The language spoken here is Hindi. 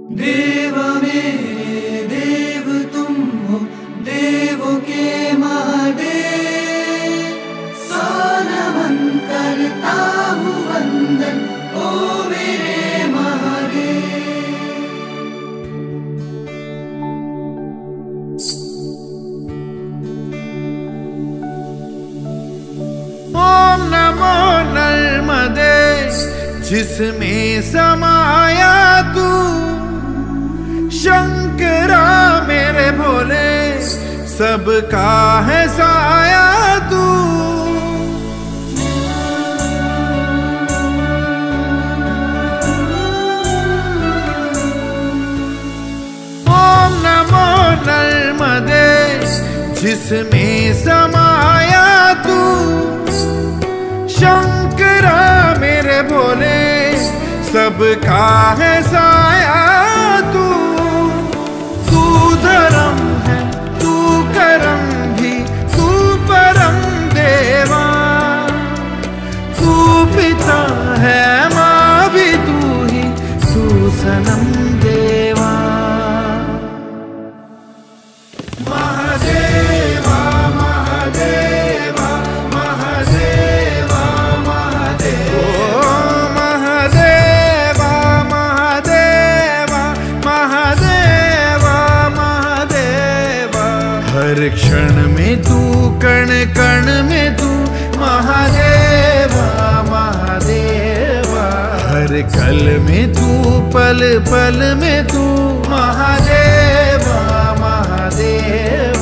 देव मेरे देव तुम हो, देवों के महादेव। सानमन करता हूँ वंदन, ओ मेरे महादेव। ओम नमो नर्मदे, जिसमें समाया तू। शंकरा मेरे भोले, सबका है साया तू। ओम नमो नर्मदे, जिसमें समाया तू। शंकरा मेरे भोले, सबका है साया तू। तू धर्म है, तू करम भी, तू परम देवा। तू पिता है, माँ भी तू ही, तू सनम देवा। महादेवा महादेवा महादेवा महादेवा, ओ महादेवा महादेवा महादेवा महादेवा। हर क्षण में तू, कण कण में तू, महादेवा महादेवा। हर कल में तू, पल पल में तू, महादेवा महादेवा।